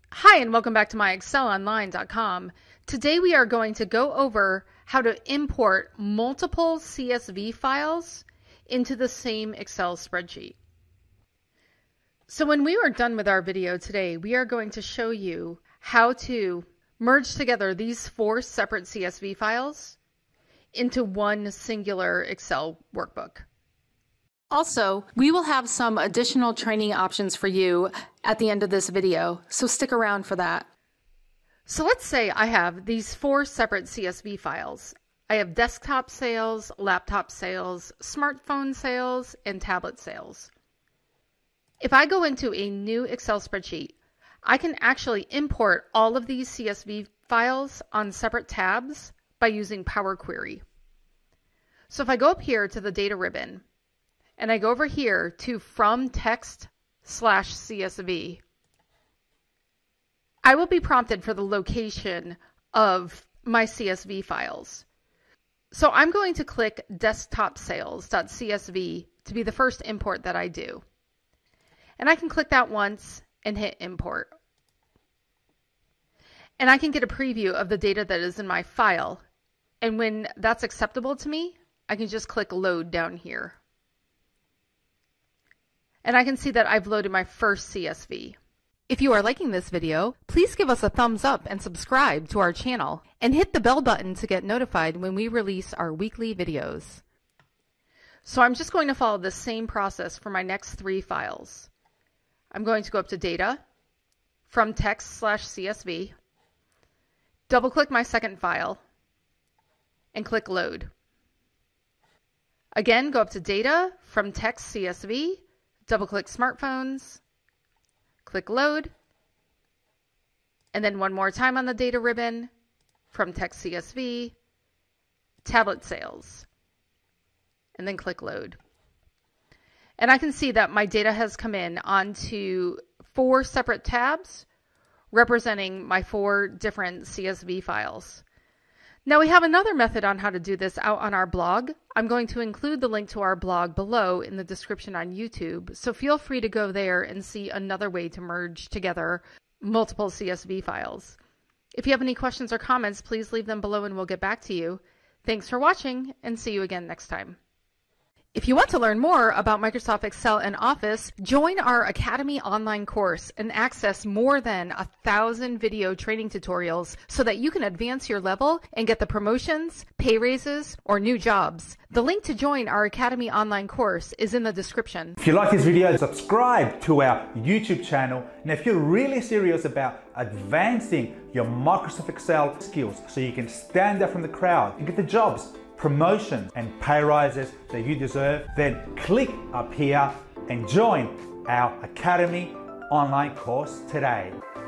Hi, and welcome back to MyExcelOnline.com. Today we are going to go over how to import multiple CSV files into the same Excel spreadsheet. So when we are done with our video today, we are going to show you how to merge together these 4 separate CSV files into one singular Excel workbook. Also, we will have some additional training options for you at the end of this video, so stick around for that. So let's say I have these 4 separate CSV files. I have desktop sales, laptop sales, smartphone sales, and tablet sales. If I go into a new Excel spreadsheet, I can actually import all of these CSV files on separate tabs by using Power Query. So if I go up here to the data ribbon, and I go over here to From Text/CSV, I will be prompted for the location of my CSV files. So I'm going to click desktopsales.csv to be the first import that I do. And I can click that once and hit import. And I can get a preview of the data that is in my file. And when that's acceptable to me, I can just click load down here. And I can see that I've loaded my first CSV. If you are liking this video, please give us a thumbs up and subscribe to our channel, and hit the bell button to get notified when we release our weekly videos. So I'm just going to follow the same process for my next 3 files. I'm going to go up to Data, From Text/CSV, double click my second file, and click Load. Again, go up to Data, From Text/CSV, double-click Smartphones, click Load, and then one more time on the data ribbon, From Text CSV, Tablet Sales, and then click Load. And I can see that my data has come in onto 4 separate tabs representing my 4 different CSV files. Now we have another method on how to do this out on our blog. I'm going to include the link to our blog below in the description on YouTube, so feel free to go there and see another way to merge together multiple CSV files. If you have any questions or comments, please leave them below and we'll get back to you. Thanks for watching, and see you again next time. If you want to learn more about Microsoft Excel and Office, join our Academy online course and access more than 1,000 video training tutorials so that you can advance your level and get the promotions, pay raises, or new jobs. The link to join our Academy online course is in the description. If you like this video, subscribe to our YouTube channel. And if you're really serious about advancing your Microsoft Excel skills so you can stand out from the crowd and get the jobs, promotions and pay rises that you deserve, then click up here and join our Academy online course today.